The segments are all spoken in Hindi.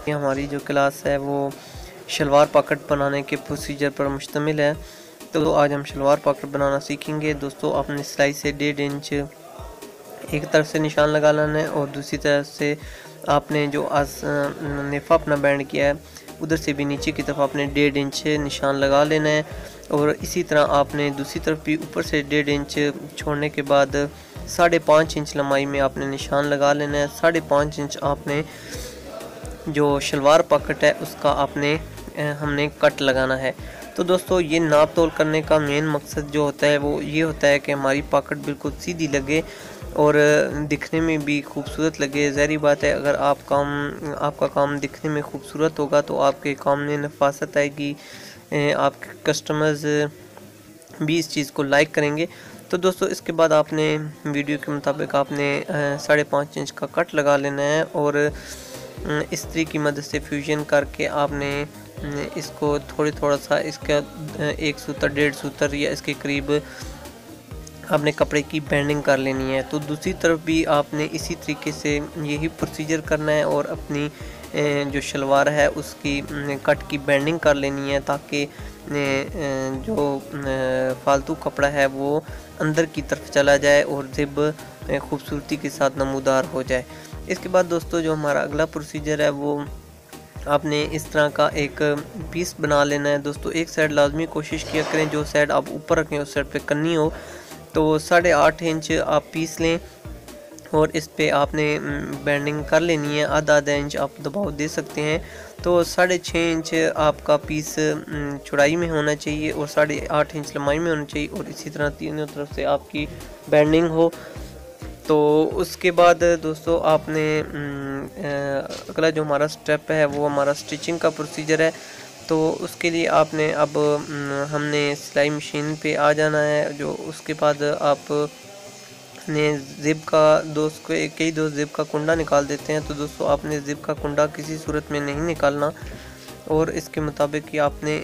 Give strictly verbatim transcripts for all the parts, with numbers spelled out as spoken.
ये हमारी जो क्लास है वो शलवार पॉकेट बनाने के प्रोसीजर पर मुश्तमिल है। तो आज हम शलवार पॉकेट बनाना सीखेंगे। दोस्तों आपने सिलाई से डेढ़ इंच एक तरफ से निशान लगा लेना है और दूसरी तरफ से आपने जो आज नेफा अपना बैंड किया है उधर से भी नीचे की तरफ आपने डेढ़ इंच निशान लगा लेना है। और इसी तरह आपने दूसरी तरफ भी ऊपर से डेढ़ इंच छोड़ने के बाद साढ़े पाँच इंच लंबाई में आपने निशान लगा लेना है। साढ़े पाँच इंच आपने जो शलवार पॉकेट है उसका आपने हमने कट लगाना है। तो दोस्तों ये नाप तोल करने का मेन मकसद जो होता है वो ये होता है कि हमारी पॉकेट बिल्कुल सीधी लगे और दिखने में भी खूबसूरत लगे। ज़ाहिर बात है, अगर आप काम आपका काम दिखने में खूबसूरत होगा तो आपके काम में नफासत आएगी, आपके कस्टमर्स भी इस चीज़ को लाइक करेंगे। तो दोस्तों इसके बाद आपने वीडियो के मुताबिक आपने साढ़े पाँच इंच का कट लगा लेना है और इस्त्री की मदद से फ्यूजन करके आपने इसको थोड़ी थोड़ा सा इसका एक सूतर डेढ़ सूतर या इसके करीब आपने कपड़े की बैंडिंग कर लेनी है। तो दूसरी तरफ भी आपने इसी तरीके से यही प्रोसीजर करना है और अपनी जो शलवार है उसकी कट की बैंडिंग कर लेनी है ताकि जो फालतू कपड़ा है वो अंदर की तरफ चला जाए और ज़िब खूबसूरती के साथ नमूदार हो जाए। इसके बाद दोस्तों जो हमारा अगला प्रोसीजर है वो आपने इस तरह का एक पीस बना लेना है। दोस्तों एक साइड लाजमी कोशिश किया करें जो साइड आप ऊपर रखें उस साइड पे करनी हो। तो साढ़े आठ इंच आप पीस लें और इस पे आपने बैंडिंग कर लेनी है। आधा आधा इंच आप दबाव दे सकते हैं। तो साढ़े छः इंच आपका पीस चौड़ाई में होना चाहिए और साढ़े आठ इंच लंबाई में होना चाहिए और इसी तरह तीनों तरफ से आपकी बैंडिंग हो। तो उसके बाद दोस्तों आपने अगला जो हमारा स्टेप है वो हमारा स्टिचिंग का प्रोसीजर है। तो उसके लिए आपने अब हमने सिलाई मशीन पे आ जाना है। जो उसके बाद आप ने ज़िप का दोस्त कई दोस्त ज़िप का कुंडा निकाल देते हैं। तो दोस्तों आपने ज़िप का कुंडा किसी सूरत में नहीं निकालना और इसके मुताबिक ही आपने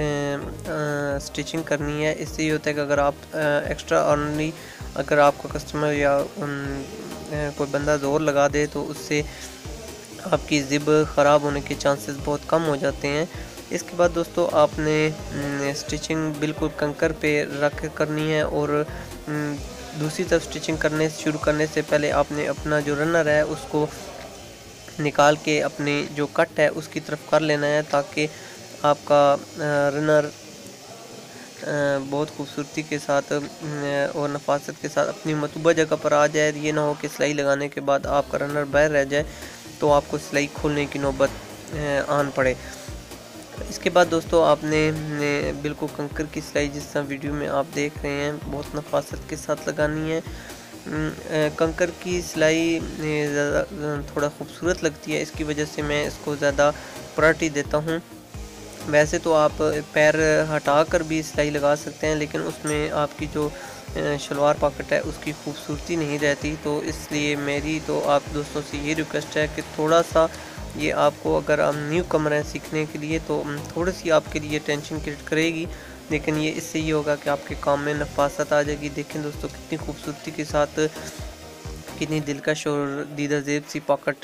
स्टिचिंग करनी है। इससे ये होता है कि अगर आप एक्स्ट्रा ऑर्डनरी अगर आपका कस्टमर या कोई बंदा ज़ोर लगा दे तो उससे आपकी ज़िब ख़राब होने के चांसेस बहुत कम हो जाते हैं। इसके बाद दोस्तों आपने स्टिचिंग बिल्कुल कंकर पे रख करनी है और दूसरी तरफ स्टिचिंग करने शुरू करने से पहले आपने अपना जो रनर है उसको निकाल के अपने जो कट है उसकी तरफ कर लेना है ताकि आपका रनर बहुत खूबसूरती के साथ और नफासत के साथ अपनी मतलूबा जगह पर आ जाए। ये ना हो कि सिलाई लगाने के बाद आपका रनर बाहर रह जाए तो आपको सिलाई खोलने की नौबत आन पड़े। इसके बाद दोस्तों आपने बिल्कुल कंकर की सिलाई जिस तरह वीडियो में आप देख रहे हैं बहुत नफासत के साथ लगानी है। कंकर की सिलाई ज़्यादा थोड़ा खूबसूरत लगती है, इसकी वजह से मैं इसको ज़्यादा प्रायोरिटी देता हूँ। वैसे तो आप पैर हटा कर भी सिलाई लगा सकते हैं लेकिन उसमें आपकी जो शलवार पॉकेट है उसकी खूबसूरती नहीं रहती। तो इसलिए मेरी तो आप दोस्तों से ये रिक्वेस्ट है कि थोड़ा सा ये आपको अगर आप न्यू कमर हैं सीखने के लिए तो थोड़ी सी आपके लिए टेंशन क्रिएट करेगी, लेकिन ये इससे ये होगा कि आपके काम में नफासत आ जाएगी। देखें दोस्तों कितनी खूबसूरती के साथ कितनी दिलकश और दीदा ज़ेब सी पॉकेट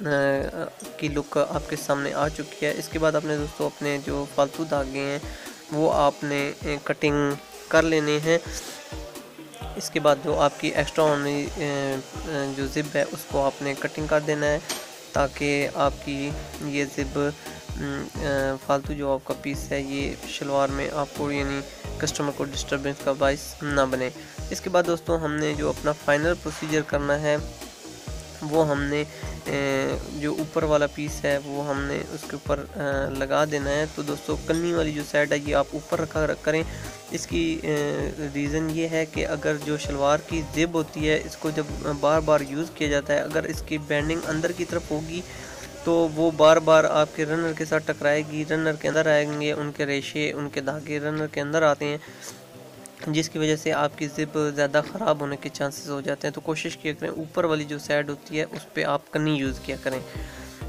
की लुक आपके सामने आ चुकी है। इसके बाद आपने दोस्तों अपने जो फालतू धागे हैं वो आपने कटिंग कर लेने हैं। इसके बाद जो आपकी एक्स्ट्रा ऑनरी जो ज़िप है उसको आपने कटिंग कर देना है ताकि आपकी ये ज़िप फालतू जो आपका पीस है ये शलवार में आपको यानी कस्टमर को डिस्टर्बेंस का बाइस ना बने। इसके बाद दोस्तों हमने जो अपना फाइनल प्रोसीजर करना है वो हमने जो ऊपर वाला पीस है वो हमने उसके ऊपर लगा देना है। तो दोस्तों कन्नी वाली जो साइड है ये आप ऊपर रखा करें। इसकी रीज़न ये है कि अगर जो शलवार की ज़िप होती है इसको जब बार बार यूज़ किया जाता है अगर इसकी बैंडिंग अंदर की तरफ होगी तो वो बार बार आपके रनर के साथ टकराएगी, रनर के अंदर आएंगे, उनके रेशे उनके धागे रनर के अंदर आते हैं जिसकी वजह से आपकी ज़िप ज़्यादा ख़राब होने के चांसेस हो जाते हैं। तो कोशिश किया करें ऊपर वाली जो साइड होती है उस पर आप कन्नी यूज़ किया करें।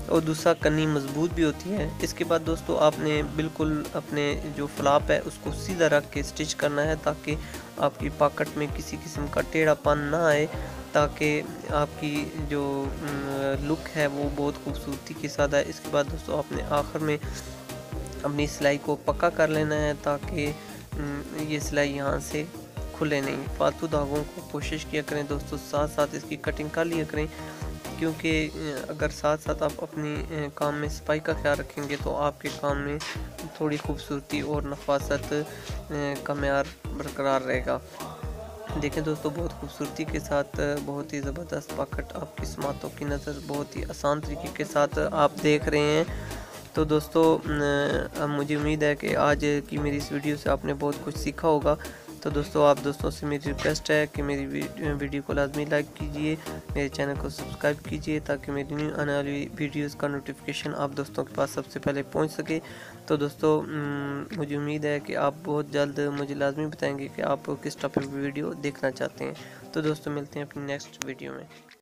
और दूसरा कन्नी मजबूत भी होती है। इसके बाद दोस्तों आपने बिल्कुल अपने जो फ्लाप है उसको सीधा रख के स्टिच करना है ताकि आपकी पॉकेट में किसी किस्म का टेढ़ापन ना आए, ताकि आपकी जो लुक है वो बहुत खूबसूरती के साथ है। इसके बाद दोस्तों आपने आखिर में अपनी सिलाई को पक्का कर लेना है ताकि ये सिलाई यहाँ से खुले नहीं। फालतू धागों को कोशिश किया करें दोस्तों साथ साथ इसकी कटिंग कर लिया करें, क्योंकि अगर साथ साथ आप अपनी काम में सफाई का ख्याल रखेंगे तो आपके काम में थोड़ी खूबसूरती और नफासत का मेयार बरकरार रहेगा। देखें दोस्तों बहुत खूबसूरती के साथ बहुत ही ज़बरदस्त पॉकेट आपकी समातों की नज़र बहुत ही आसान तरीके के साथ आप देख रहे हैं। तो दोस्तों मुझे उम्मीद है कि आज की मेरी इस वीडियो से आपने बहुत कुछ सीखा होगा। तो दोस्तों आप दोस्तों से मेरी रिक्वेस्ट है कि मेरी वीडियो को लाजमी लाइक कीजिए, मेरे चैनल को सब्सक्राइब कीजिए ताकि मेरी न्यू आने वाली वीडियोस का नोटिफिकेशन आप दोस्तों के पास सबसे पहले पहुंच सके। तो दोस्तों मुझे उम्मीद है कि आप बहुत जल्द मुझे लाजमी बताएंगे कि आप किस टॉपिक पर वीडियो देखना चाहते हैं। तो दोस्तों मिलते हैं अपनी नेक्स्ट वीडियो में।